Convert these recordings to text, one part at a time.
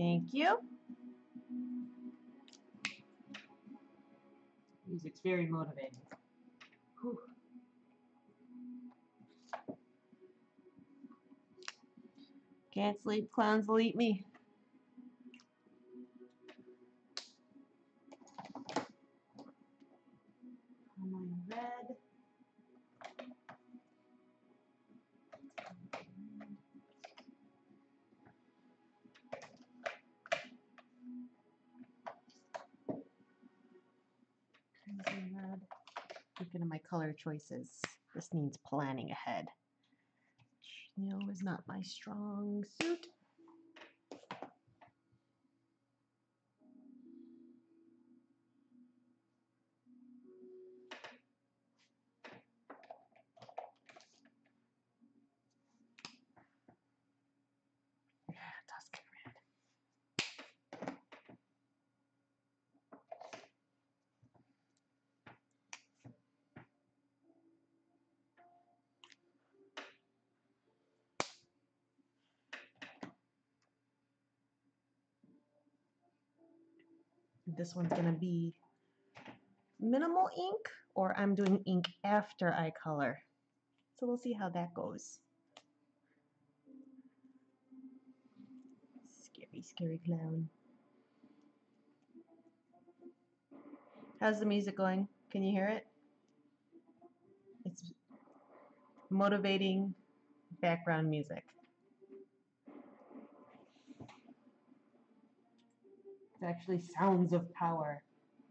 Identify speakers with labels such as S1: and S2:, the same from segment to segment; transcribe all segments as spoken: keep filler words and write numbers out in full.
S1: Thank you. Music's very motivating. Whew. Can't sleep, clowns will eat me. Carmine red. Crimson red. Looking at my color choices. This needs planning ahead. Which, you know, is not my strong suit. Yeah, Tuscan red. This one's gonna be minimal ink, or I'm doing ink after I color. So we'll see how that goes. Scary, scary clown. How's the music going? Can you hear it? It's motivating background music. It's actually sounds of power.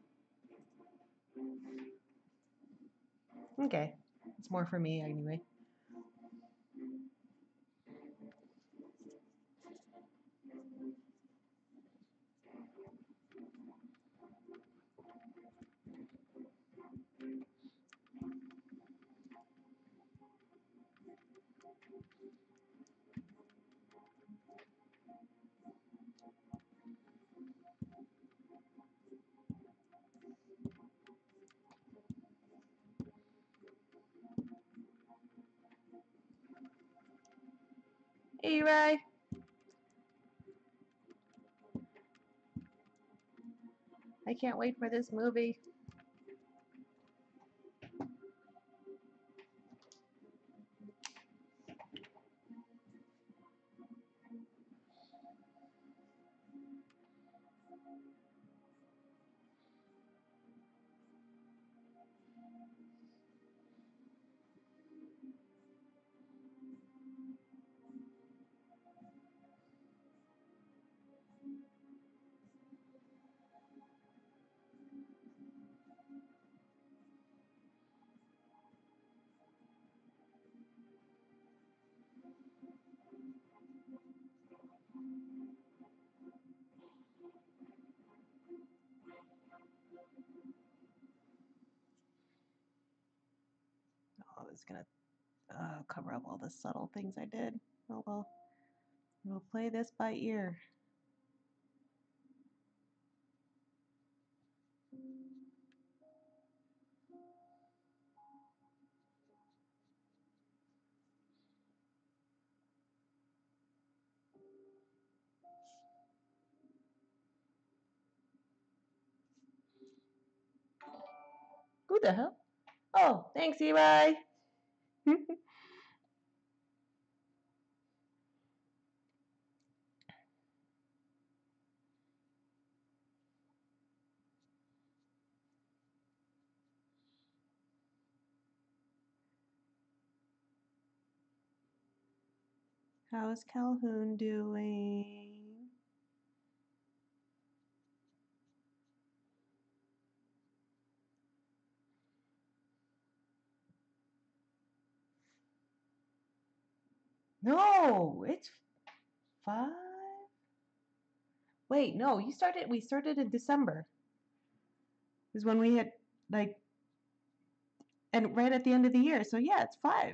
S1: Okay, it's more for me anyway. Hey, Ray. I can't wait for this movie. Oh, it's gonna uh, cover up all the subtle things I did. Oh well, we'll play this by ear. Who the hell? Oh, thanks, Eli. How's Calhoun doing? No, it's five. Wait, no, you started. We started in December. Is when we had like, and right at the end of the year. So yeah, it's five.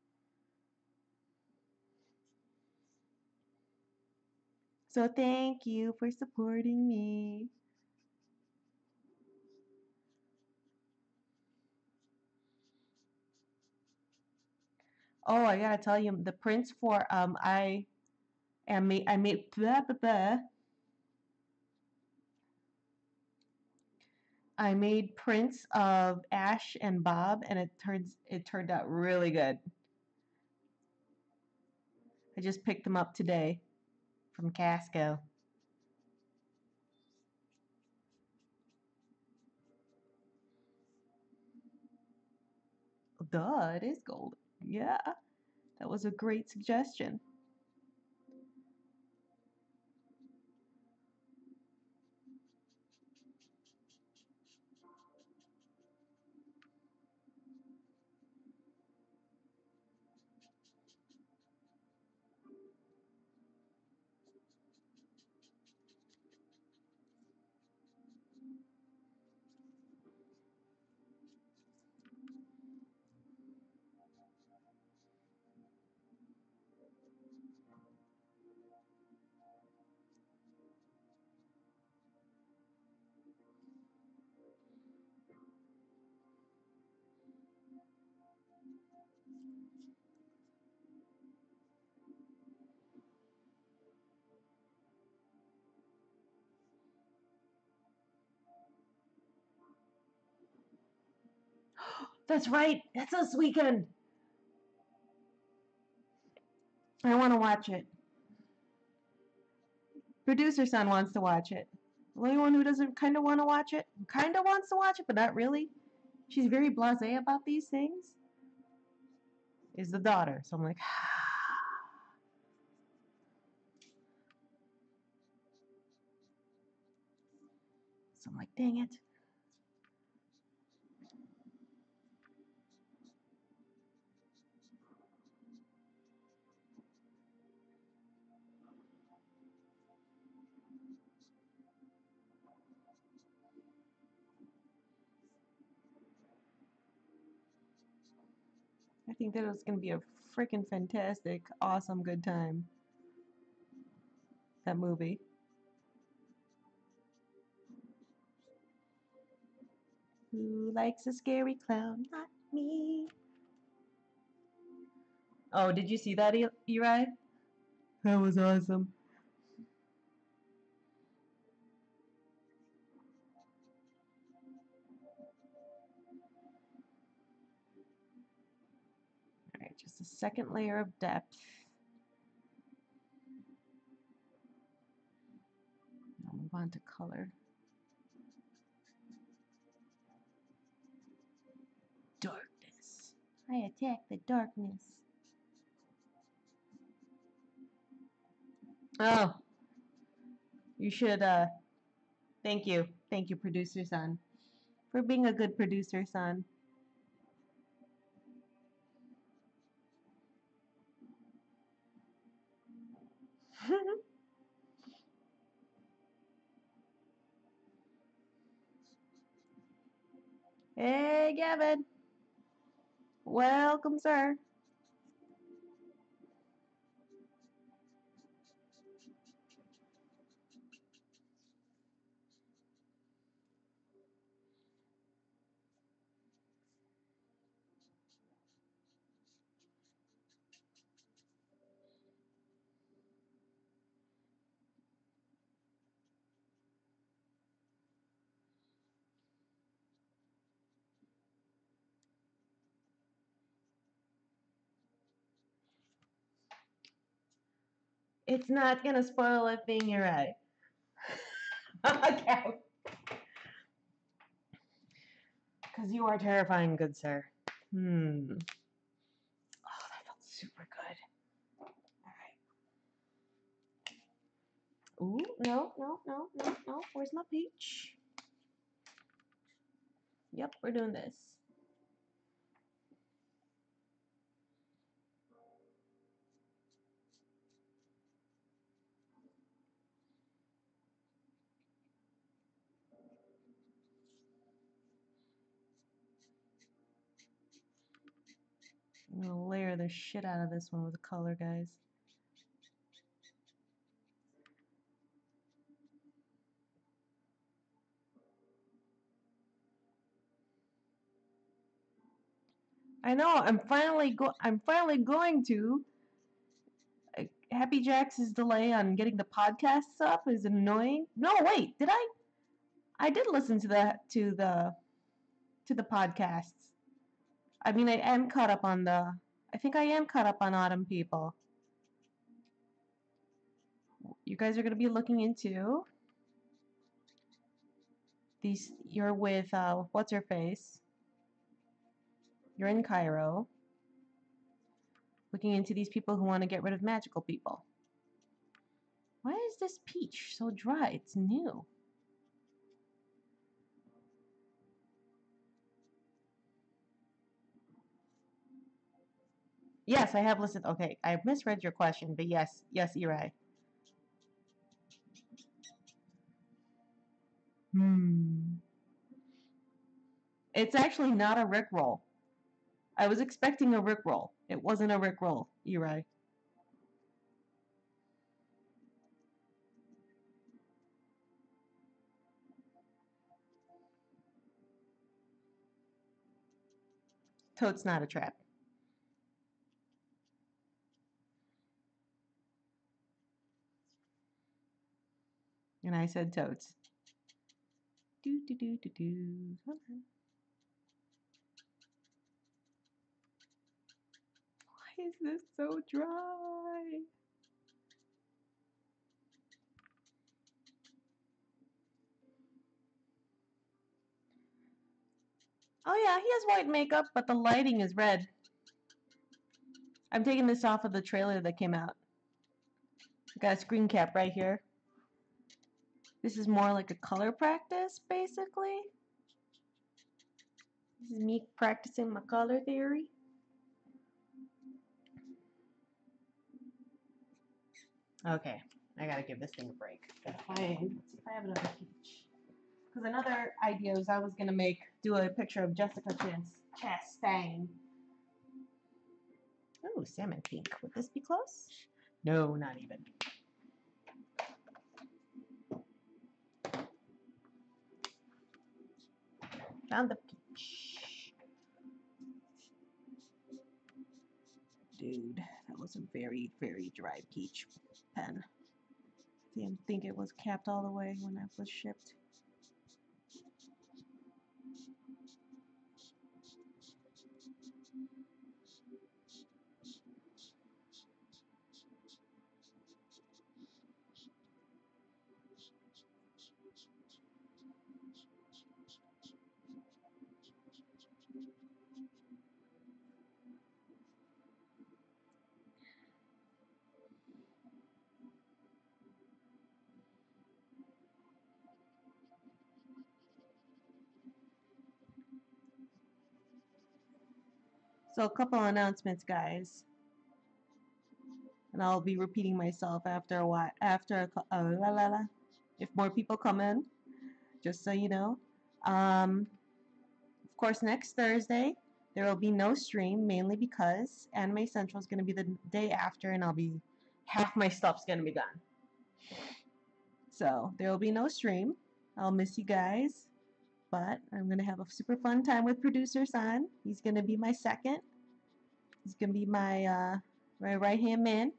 S1: So thank you for supporting me. Oh, I gotta tell you, the prints for um, I am made. I made blah blah blah. I made prints of Ash and Bob, and it turns it turned out really good. I just picked them up today from Casco. Duh, it is gold. Yeah, that was a great suggestion. That's right. That's this weekend. I want to watch it. Producer son wants to watch it. The only one who doesn't kind of want to watch it, kind of wants to watch it, but not really. She's very blasé about these things. Is the daughter. So I'm like, so I'm like, dang it. I think that was going to be a freaking fantastic, awesome, good time. That movie. Who likes a scary clown? Not me. Oh, did you see that, Eli? That was awesome. All right, just a second layer of depth. I'll move on to color. Darkness. I attack the darkness. Oh, you should, uh, thank you. Thank you, producer son, for being a good producer son. Hey, Gavin. Welcome, sir. It's not gonna spoil a thing, you're right. Okay. Because you are terrifying, good sir. Hmm. Oh, that felt super good. All right. Ooh, no, no, no, no, no. Where's my peach? Yep, we're doing this. I'm gonna layer the shit out of this one with color, guys. I know. I'm finally go. I'm finally going to. Uh, Happy Jack's delay on getting the podcasts up is annoying. No, wait. Did I? I did listen to the to the to the podcasts. I mean, I am caught up on the. I think I am caught up on Autumn People. You guys are gonna be looking into these. You're with uh, what's her face? You're in Cairo, looking into these people who want to get rid of magical people. Why is this peach so dry? It's new. Yes, I have listened. Okay, I misread your question, but yes, yes, Eri. Hmm. It's actually not a Rickroll. I was expecting a Rickroll. It wasn't a Rickroll, Eri. Toad's not a trap. And I said toads. Do do do do do. Okay. Why is this so dry? Oh yeah, he has white makeup, but the lighting is red. I'm taking this off of the trailer that came out. I got a screen cap right here. This is more like a color practice, basically. This is me practicing my color theory. Okay, I gotta give this thing a break. Gotta find, let's see if I have another peach. Because another idea is I was gonna make, do a picture of Jessica Chastain. Oh, salmon pink. Would this be close? No, not even. Found the peach. Dude, that was a very, very dry peach pen. Didn't think it was capped all the way when it was shipped. So a couple announcements, guys, and I'll be repeating myself after a while. After a, uh, la, la, la. If more people come in, just so you know. Um, of course, next Thursday there will be no stream, mainly because Anime Central is going to be the day after, and I'll be half my stuff's going to be gone. So there will be no stream. I'll miss you guys, but I'm going to have a super fun time with producer San. He's going to be my second. He's gonna be my uh, my right hand man.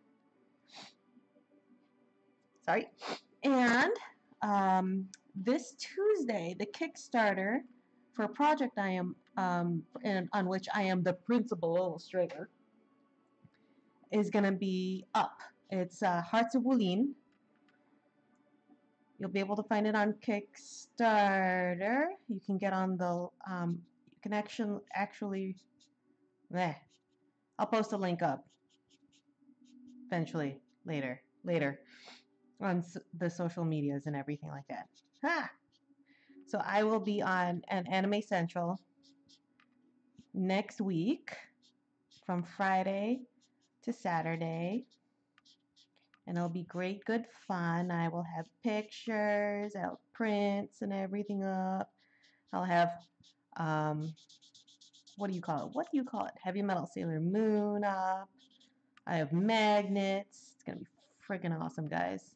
S1: Sorry. And um, this Tuesday, the Kickstarter for a project I am um, in, on which I am the principal illustrator is gonna be up. It's uh, Hearts of Wulin. You'll be able to find it on Kickstarter. You can get on the um, you can actually actually. Meh. I'll post a link up eventually later later on the social medias and everything like that. Ha! So I will be on an Anime Central next week from Friday to Saturday. And it'll be great, good fun. I will have pictures, I'll have prints and everything up. I'll have, um, what do you call it? What do you call it? Heavy Metal Sailor Moon up. I have magnets. It's going to be freaking awesome, guys.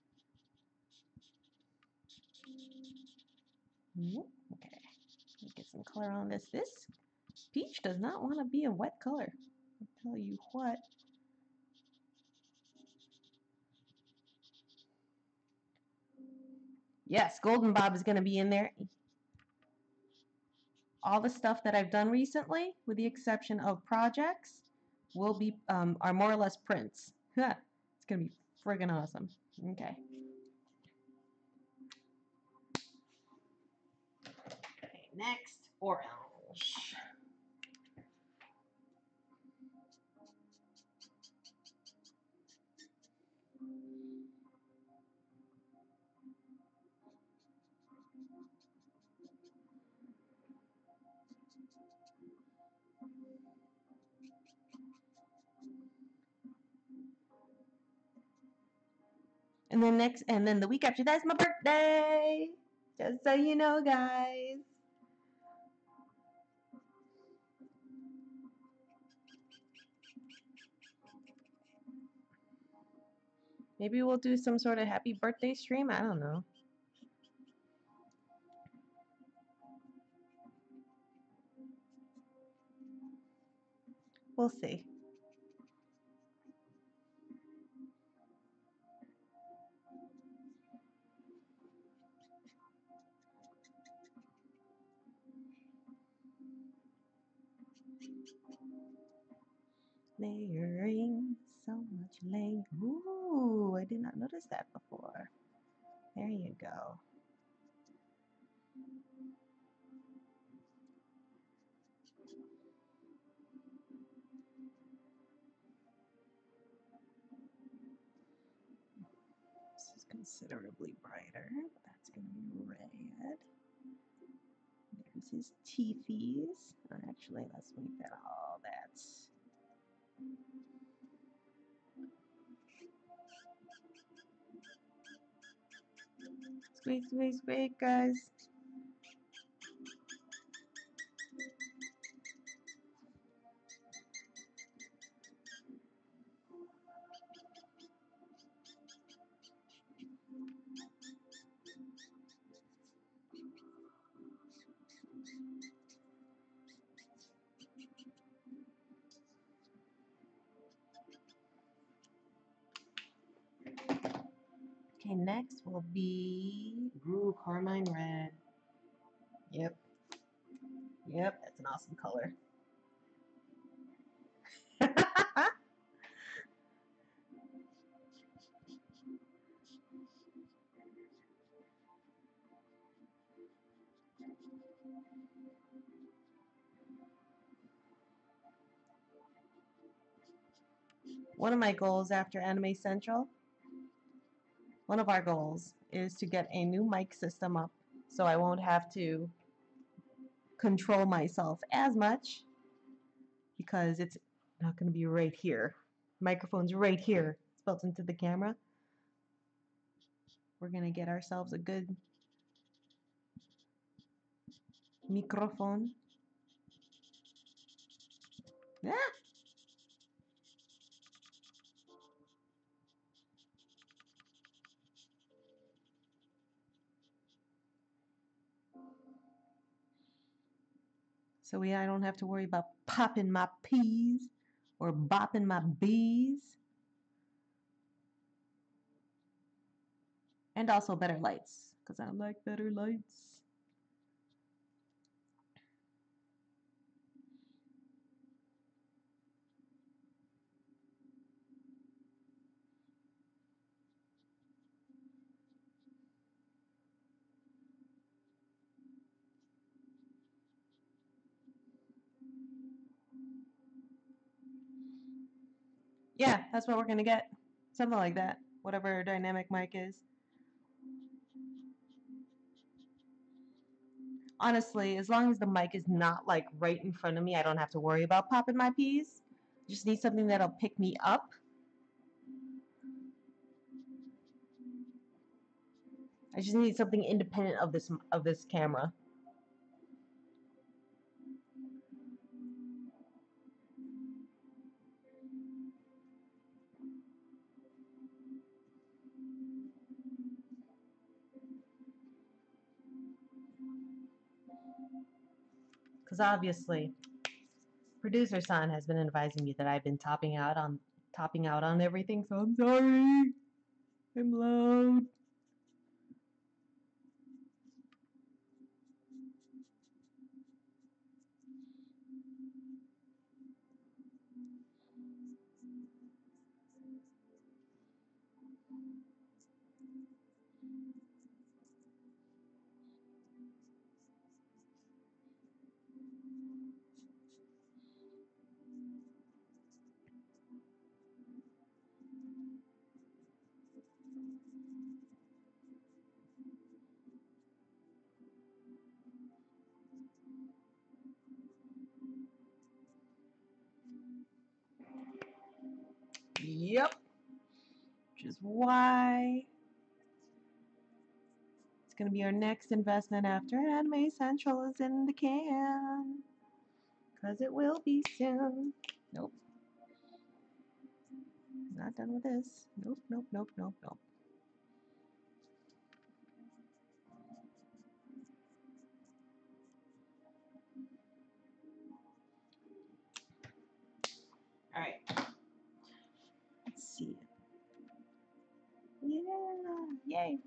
S1: Okay, get some color on this. This peach does not want to be a wet color. I'll tell you what. Yes, Golden Bob is going to be in there. All the stuff that I've done recently, with the exception of projects, will be um, are more or less prints. It's going to be friggin' awesome. Okay. Okay, next, orange. And then next, and then the week after that's my birthday. Just so you know, guys. Maybe we'll do some sort of happy birthday stream. I don't know. We'll see. Layering, so much layering. Ooh, I did not notice that before. There you go. This is considerably brighter. That's going to be red. There's his teethies. Actually, let's make that all that. Squeak, squeak, squeak, guys. Okay, next will be Ooh, Carmine Red. Yep. Yep, that's an awesome color. One of my goals after Anime Central, one of our goals is to get a new mic system up so I won't have to control myself as much because it's not going to be right here. Microphone's right here. It's built into the camera. We're going to get ourselves a good microphone. Yeah. So we I don't have to worry about popping my P's or bopping my B's. And also better lights, because I like better lights. Yeah, that's what we're going to get. Something like that. Whatever dynamic mic is. Honestly, as long as the mic is not like right in front of me, I don't have to worry about popping my P's. Just need something that'll pick me up. I just need something independent of this of this camera. Because obviously, producer San has been advising me that I've been topping out on topping out on everything, so I'm sorry. I'm loud. which is why it's going to be our next investment after Anime Central is in the can. Because it will be soon. Nope. Not done with this. Nope, nope, nope, nope, nope. All right. Let's see. Yeah. Yay.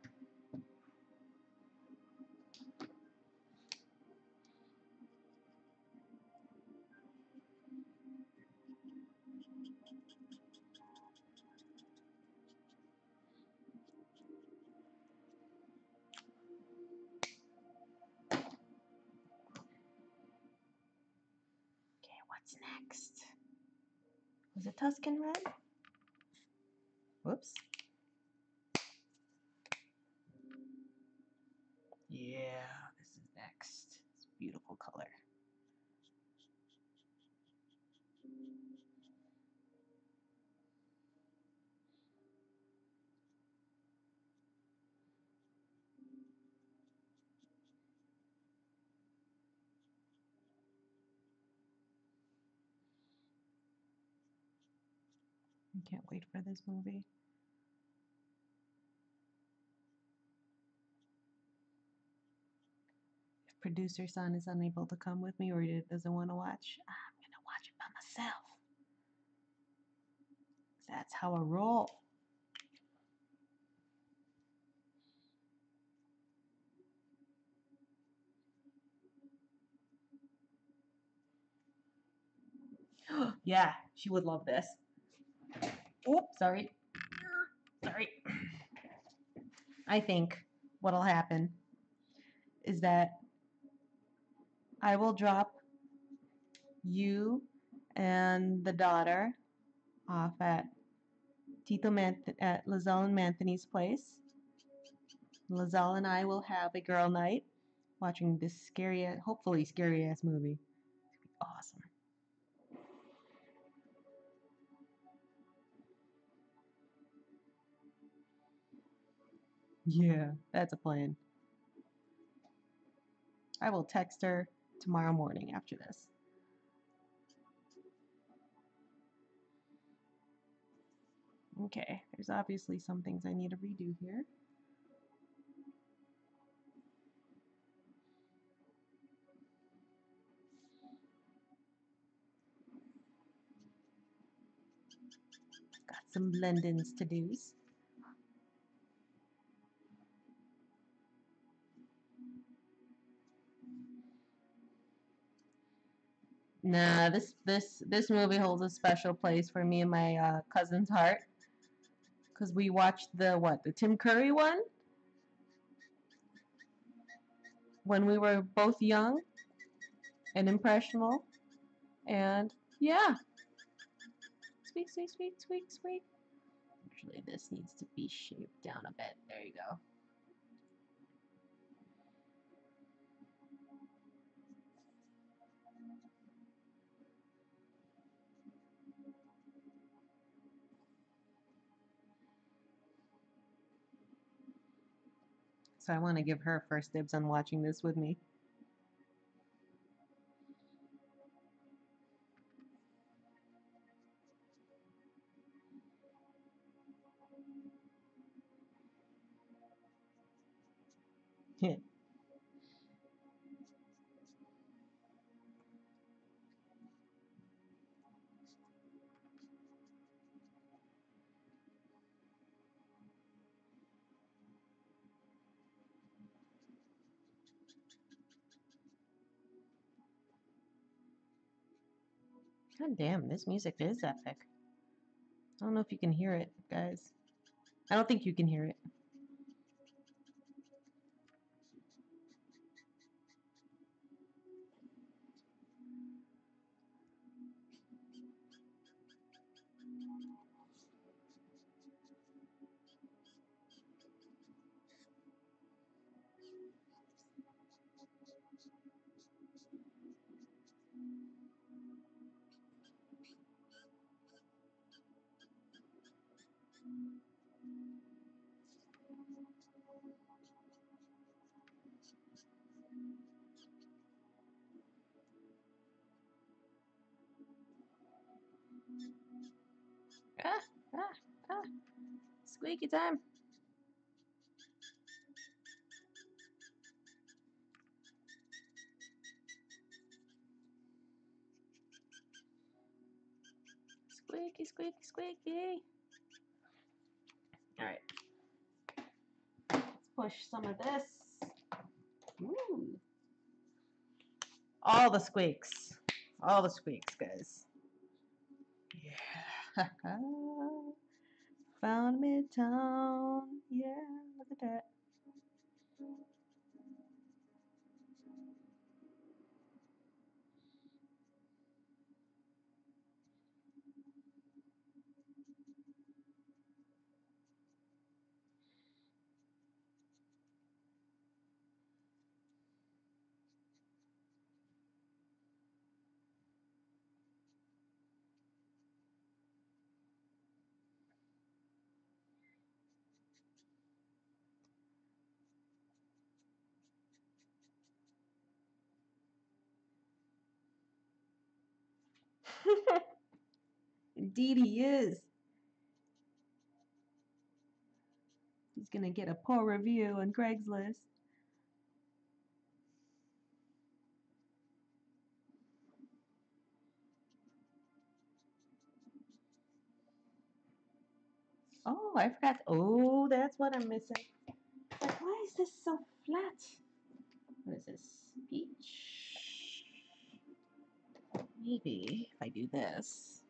S1: Okay, what's next? Was it Tuscan Red? Whoops. Yeah, this is next. It's a beautiful color. I can't wait for this movie. If producer son is unable to come with me or he doesn't want to watch, I'm going to watch it by myself. That's how I roll. Yeah, she would love this. Oops, sorry. Sorry. I think what'll happen is that I will drop you and the daughter off at Tito Manth- at Lizelle and Manthony's place. Lizelle and I will have a girl night watching this scary, hopefully scary ass movie. It's gonna be awesome. Yeah, that's a plan. I will text her tomorrow morning after this. Okay, there's obviously some things I need to redo here. Got some blend-ins to do. Nah, this this this movie holds a special place for me and my uh, cousin's heart because we watched the what the Tim Curry one when we were both young and impressionable, and yeah, sweet, sweet, sweet, sweet, sweet. Actually, this needs to be shaped down a bit. There you go. So I want to give her first dibs on watching this with me. God damn, this music is epic. I don't know if you can hear it, guys. I don't think you can hear it. Squeaky time. Squeaky, squeaky, squeaky. All right. Let's push some of this. Ooh. All the squeaks. All the squeaks, guys. Yeah. Found Midtown. Yeah, look at that. Indeed he is. He's gonna get a poor review on Craigslist. Oh, I forgot. Oh, that's what I'm missing. Like, why is this so flat? What is this? Peach. Maybe if I do this.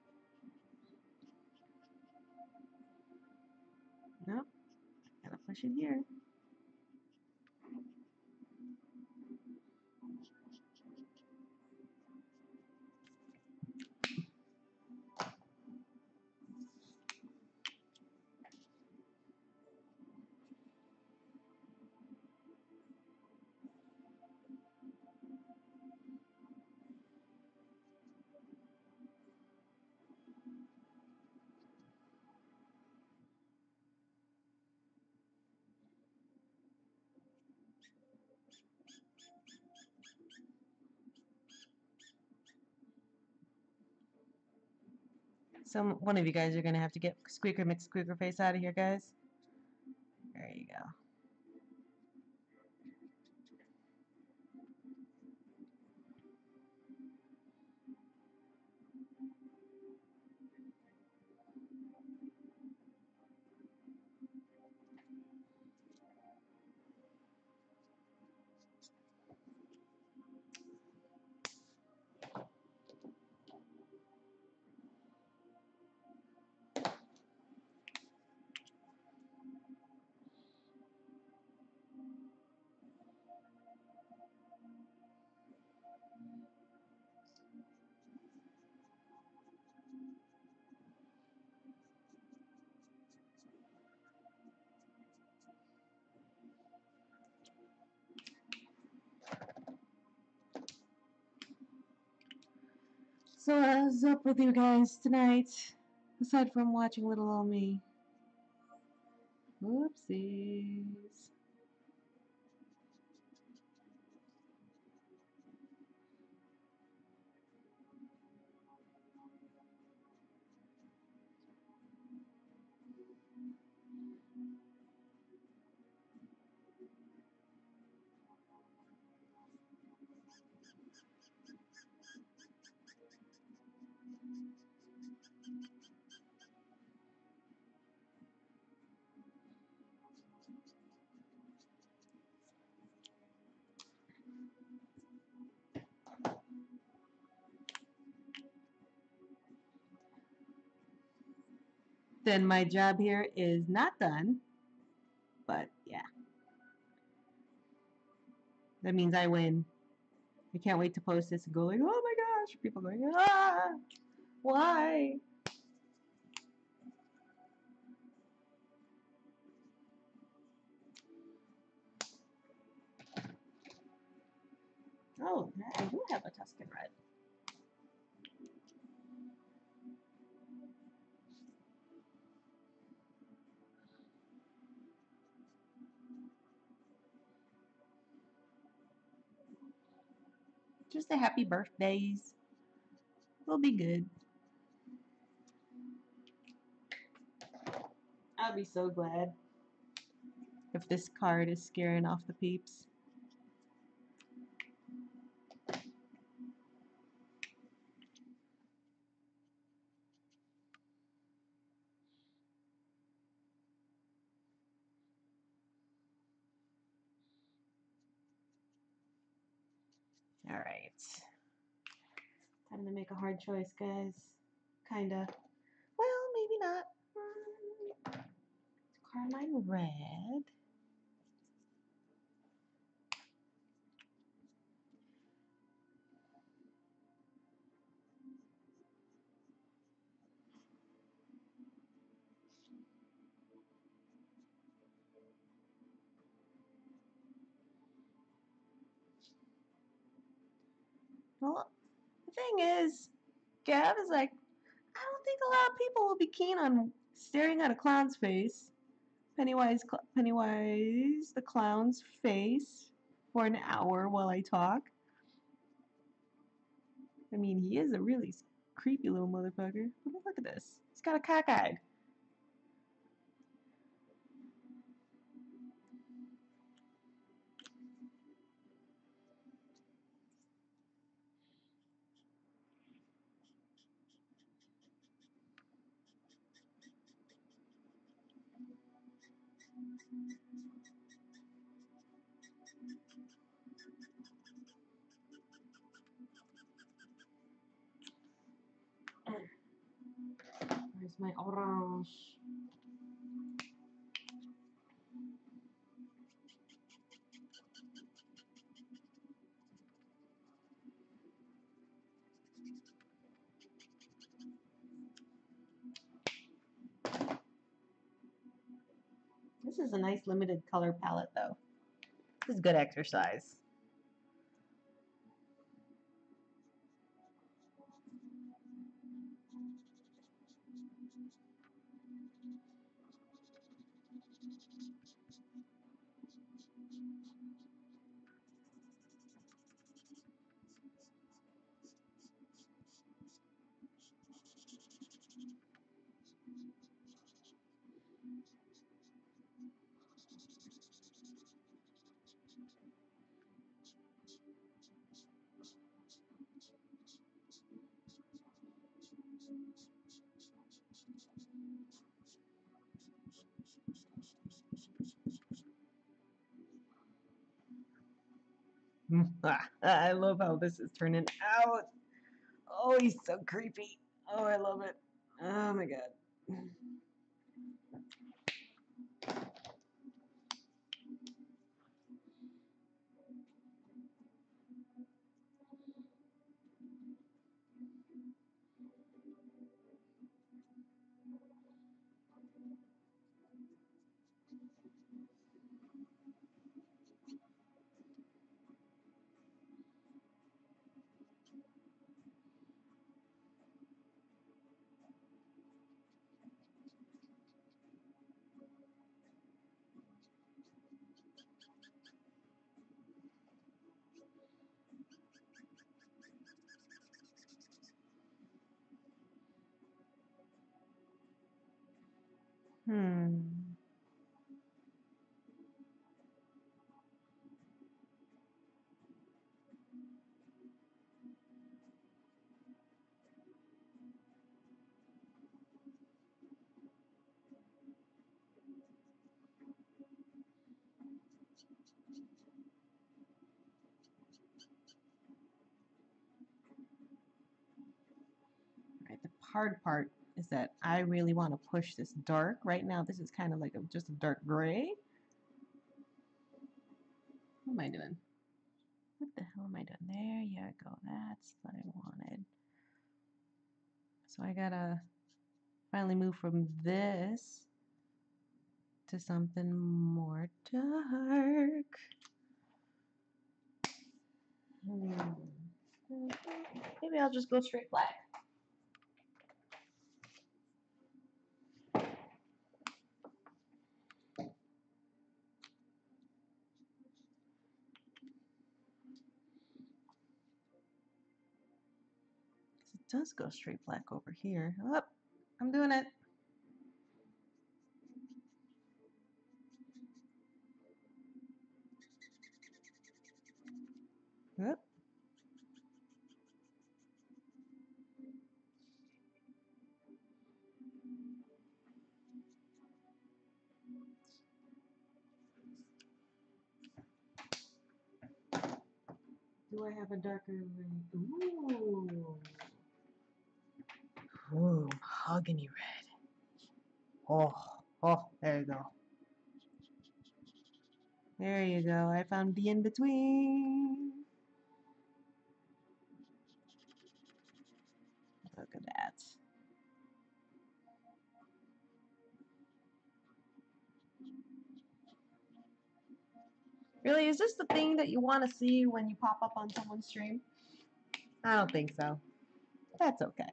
S1: Nope. Gotta push it here. Some one of you guys are gonna have to get Squeaker McSqueaker face out of here, guys. There you go. So what's up with you guys tonight? Aside from watching little old me. Whoopsies. Then my job here is not done. But yeah. That means I win. I can't wait to post this and go like, oh my gosh, people going, ah, why? Oh, I do have a Tuscan Red. Just the happy birthdays. We'll be good. I'd be so glad if this card is scaring off the peeps. All right. Time to make a hard choice, guys. Kinda. Well, maybe not. Mm, Carmine Red. Well, the thing is, Gav is like, I don't think a lot of people will be keen on staring at a clown's face. Pennywise, cl Pennywise, the clown's face for an hour while I talk. I mean, he is a really creepy little motherfucker. Look at this. He's got a cockeyed. Where's my orange? This is a nice limited color palette, though. This is good exercise. I love how this is turning out. Oh, he's so creepy. Oh, I love it. Oh my god. Hmm. Right, the hard part is that I really want to push this dark. Right now, this is kind of like a, just a dark gray. What am I doing? What the hell am I doing? There you go. That's what I wanted. So I gotta finally move from this to something more dark. Hmm. Maybe I'll just go straight black. It does go straight black over here. Oh, I'm doing it. do I have a darker red? Ooh. Ooh, mahogany red. Oh, oh, there you go. There you go. I found the in-between. Look at that. Really, is this the thing that you want to see when you pop up on someone's stream? I don't think so. That's okay.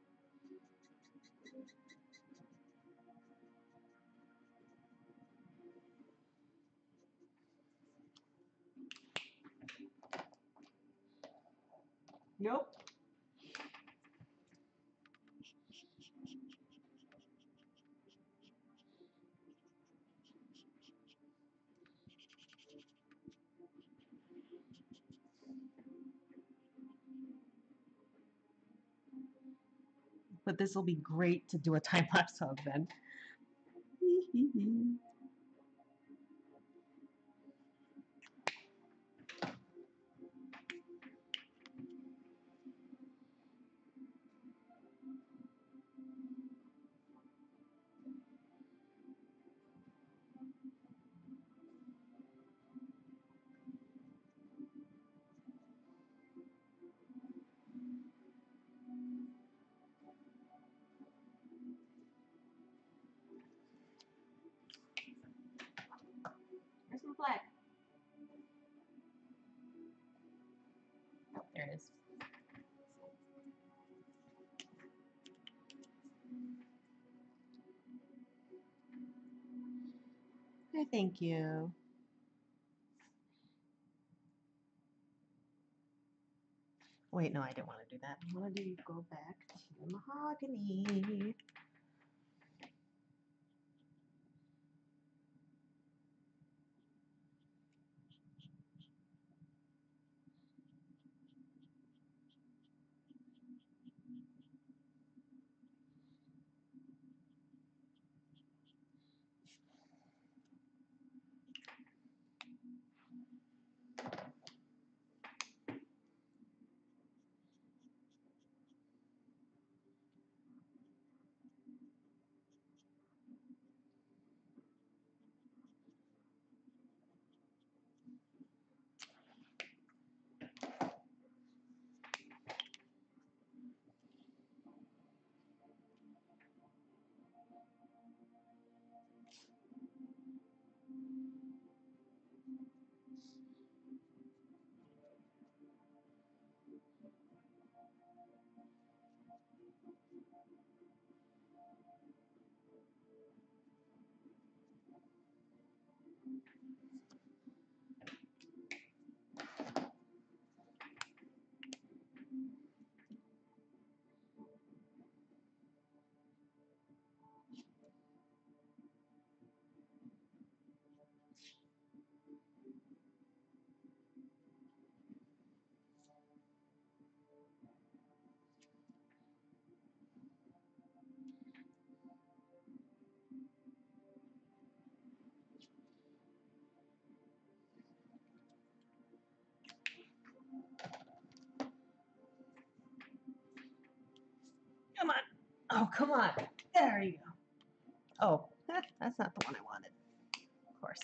S1: Nope. But this will be great to do a time lapse of then. Where's my flag? Oh, there it is. Okay, thank you. Wait, no, I didn't want to do that. I want to do go back to mahogany. Come on. Oh, come on. There you go. Oh, that's not the one I wanted. Of course.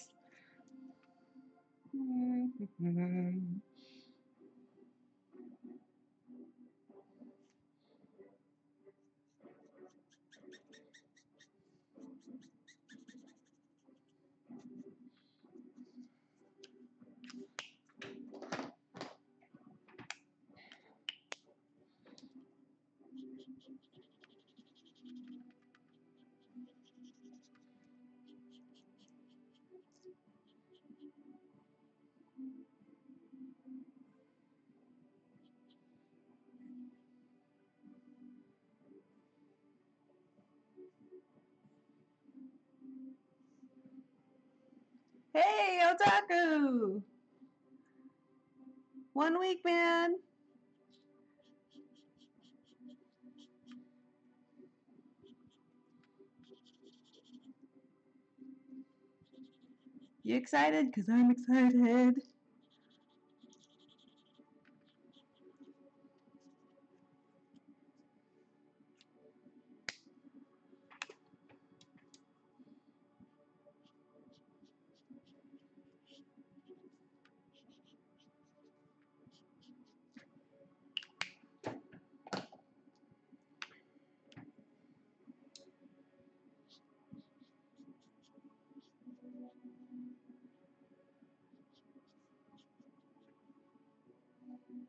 S1: Hey, Otaku! One week, man. You excited? Because I'm excited.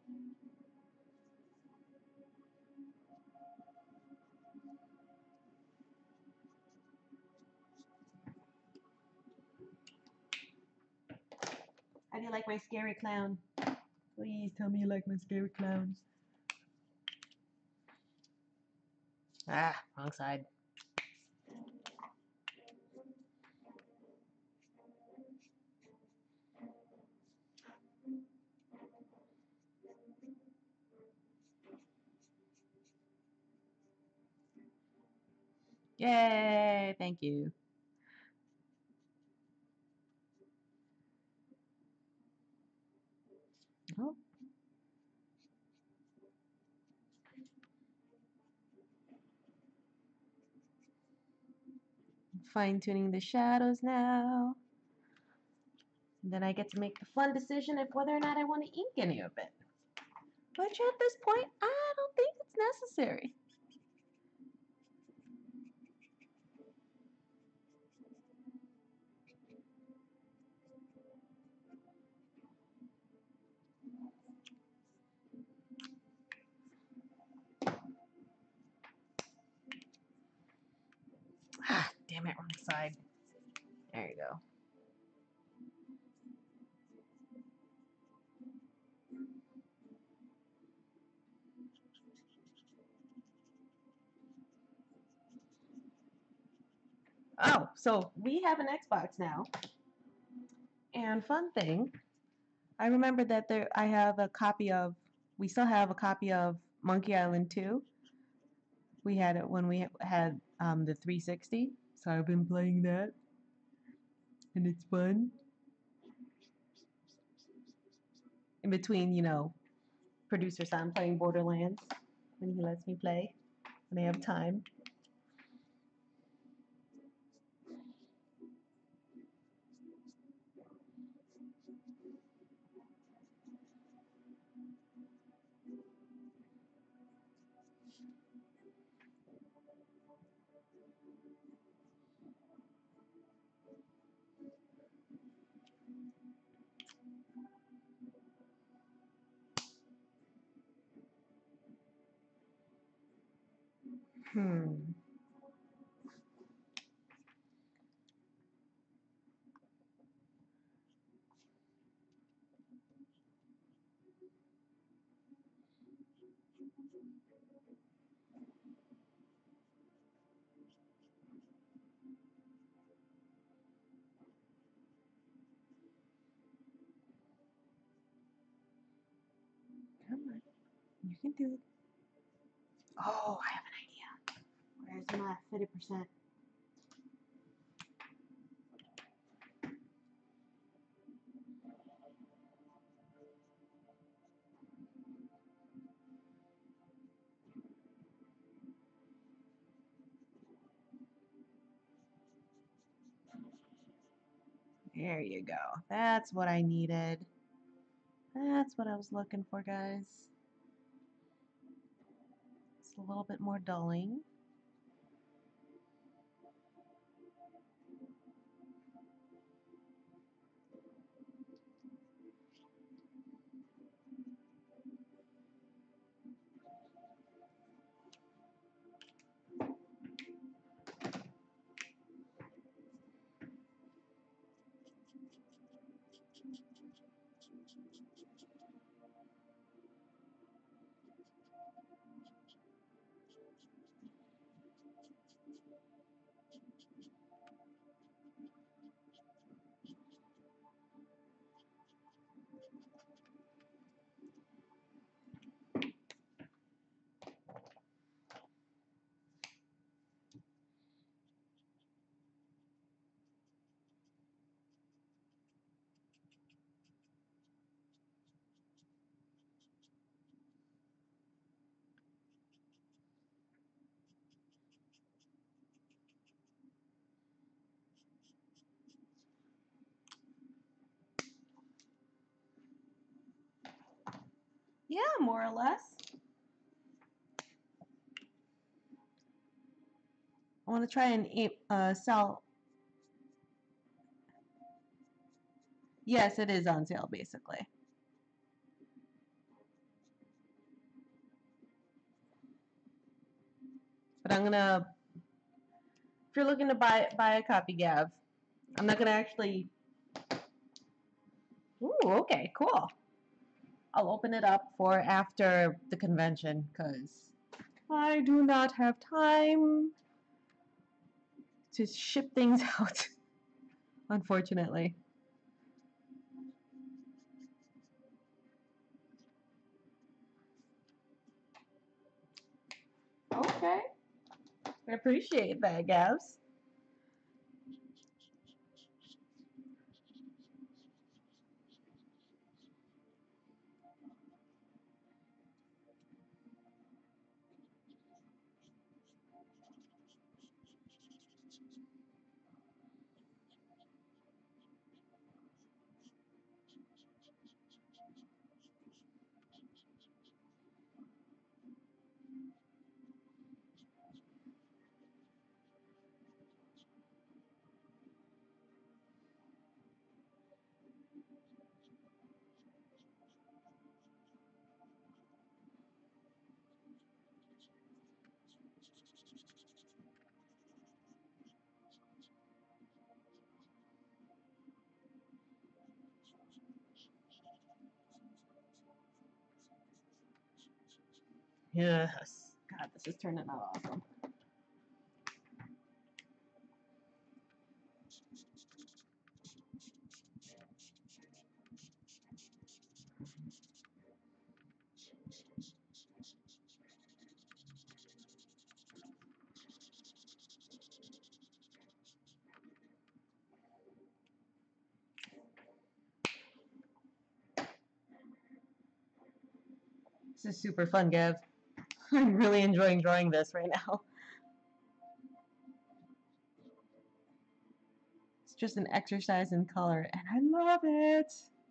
S1: How do you like my scary clown? Please tell me you like my scary clown. Ah, wrong side. Yay, thank you. Oh. Fine tuning the shadows now. And then I get to make the fun decision of whether or not I want to ink any of it. Which at this point, I don't think it's necessary. Ah, damn it, wrong side. There you go. Oh, so we have an Xbox now. And fun thing, I remember that there I have a copy of, we still have a copy of Monkey Island two. We had it when we had um, the three sixty. So I've been playing that. And it's fun. In between, you know, producer son playing Borderlands when he lets me play, when I have time. Hmm. Come on. You can do it. Oh, I have an idea. Where's my fifty percent? There you go. That's what I needed. That's what I was looking for, guys. It's a little bit more dulling. Yeah, more or less. I want to try and uh, sell. Yes, it is on sale, basically. But I'm gonna, if you're looking to buy buy a copy, Gav, I'm not gonna actually. Ooh, okay, cool. I'll open it up for after the convention because I do not have time to ship things out, unfortunately. Okay, I appreciate that, Gavs. Yes. God, this is turning out awesome. This is super fun, Gav. I'm really enjoying drawing this right now. It's just an exercise in color, and I love it.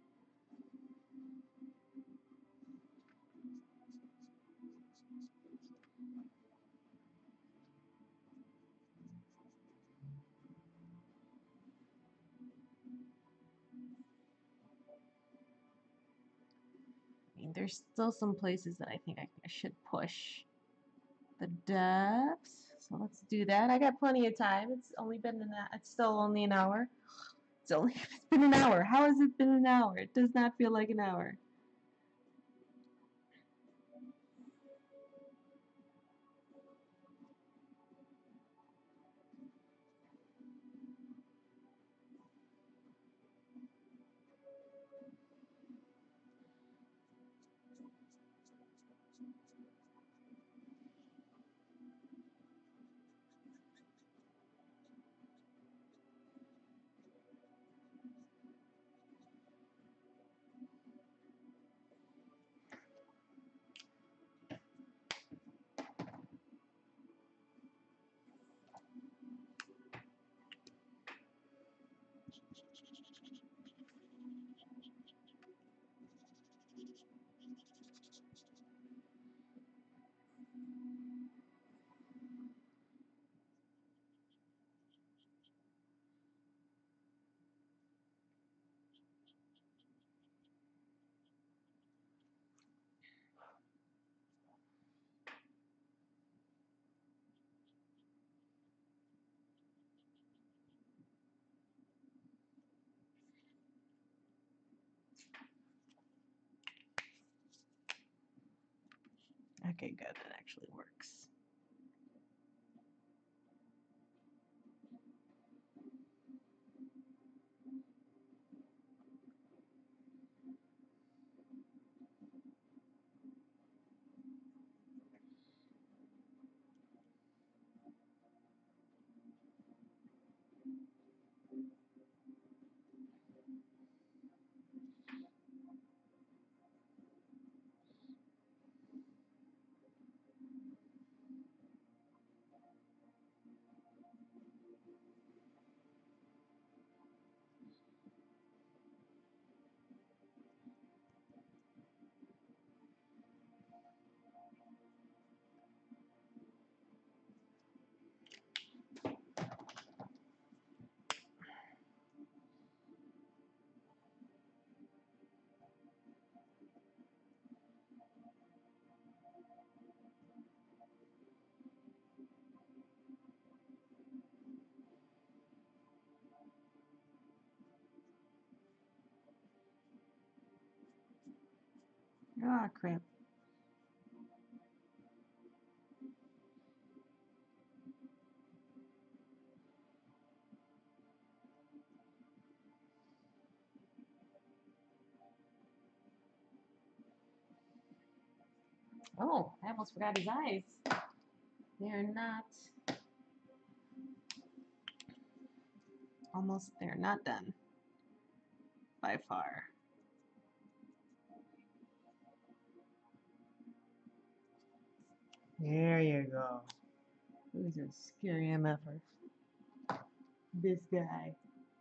S1: I mean, there's still some places that I think I, I should push the depths. So let's do that. I got plenty of time. It's only been an it's still only an hour. It's only it's been an hour. How has it been an hour? It does not feel like an hour. Okay, good. It actually works. Ah, crap. Oh, I almost forgot his eyes. They're not almost, they're not done by far. There you go. Who's a scary M F er? This guy.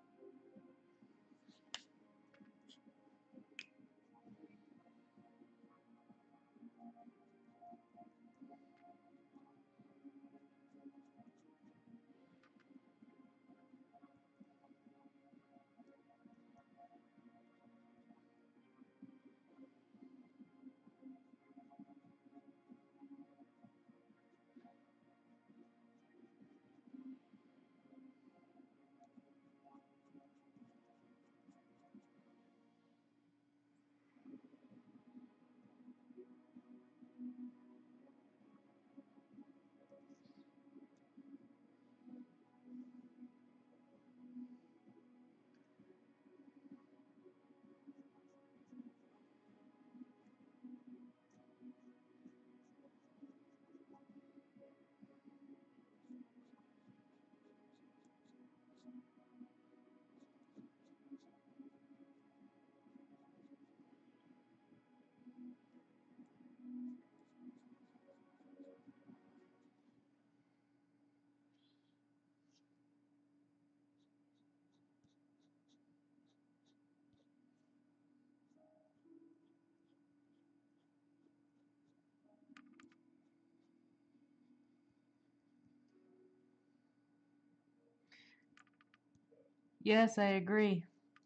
S1: Yes, I agree.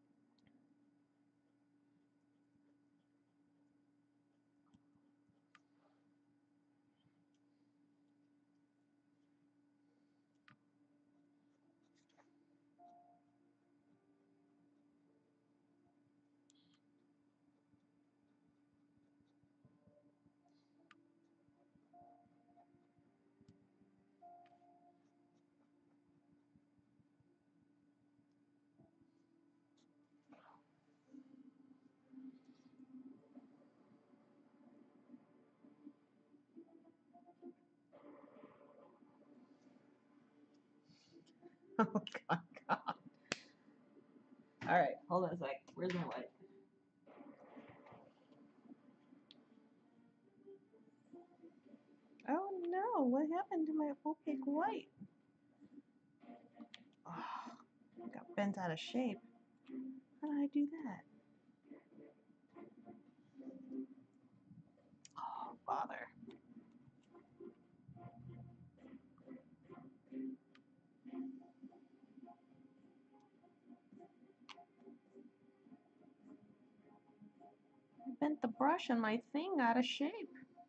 S1: Oh, God, God. All right, hold on a sec. Where's my wipe? Oh, no. What happened to my opaque white? Oh, got bent out of shape. How did I do that? Oh, bother. I bent the brush and my thing out of shape.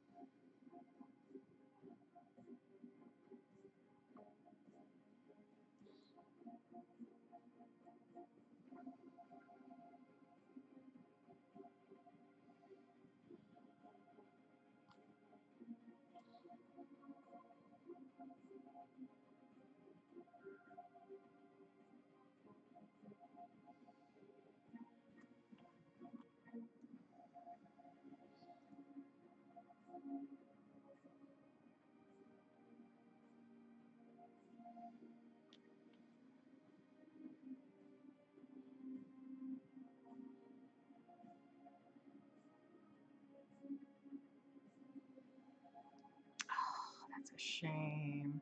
S1: Oh, that's a shame.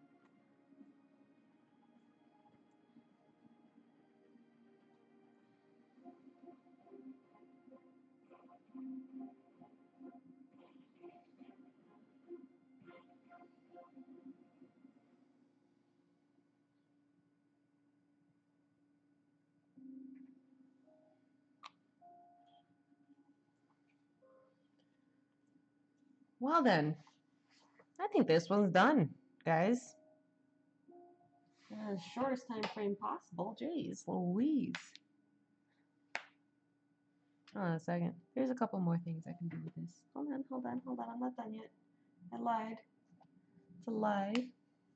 S1: Well then, I think this one's done, guys. Uh, shortest time frame possible. Jeez Louise. Hold on a second. There's a couple more things I can do with this. Hold on, hold on, hold on. I'm not done yet. I lied. It's a lie.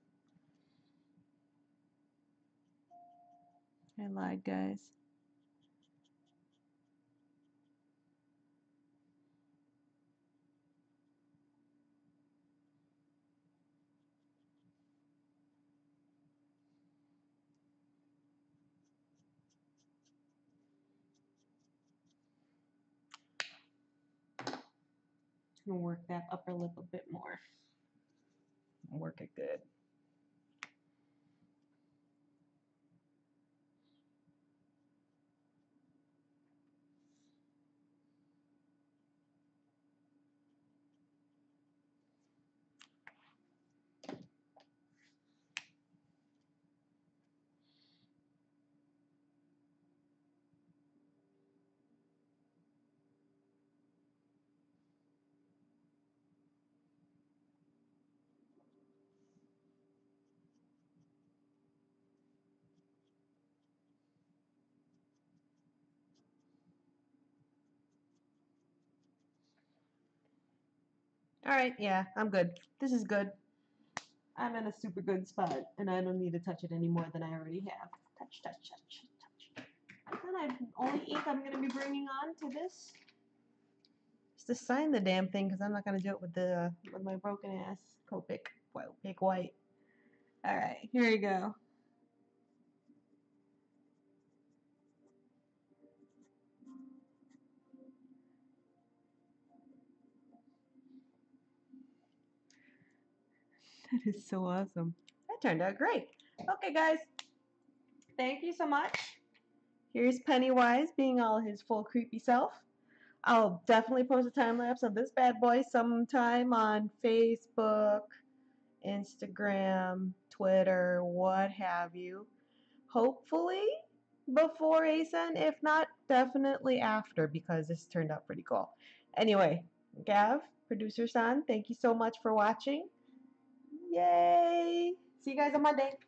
S1: I lied, guys. I'm gonna work that upper lip a bit more. Work it good. All right, yeah, I'm good. This is good. I'm in a super good spot, and I don't need to touch it any more than I already have. Touch, touch, touch, touch. And then I only ink I'm gonna be bringing on to this is to sign the damn thing, because I'm not gonna do it with the with my broken ass Copic Copic white. All right, here you go. That is so awesome. That turned out great. Okay, guys, thank you so much. Here's Pennywise being all his full creepy self. I'll definitely post a time lapse of this bad boy sometime on Facebook, Instagram, Twitter, what have you. Hopefully before A S N, if not, definitely after, because this turned out pretty cool. Anyway, Gav, producer son, thank you so much for watching. Yay! See you guys on Monday.